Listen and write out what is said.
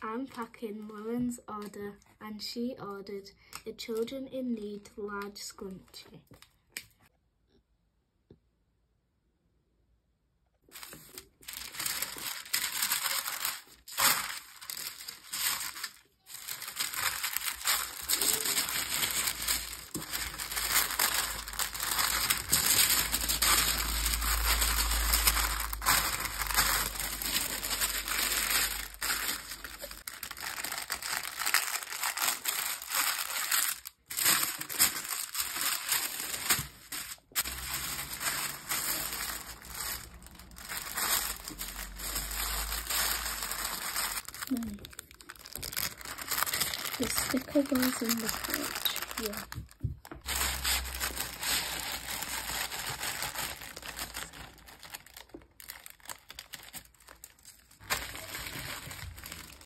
I'm packing Lauren's order and she ordered a children in need large scrunchie. The sticker goes in the pouch here.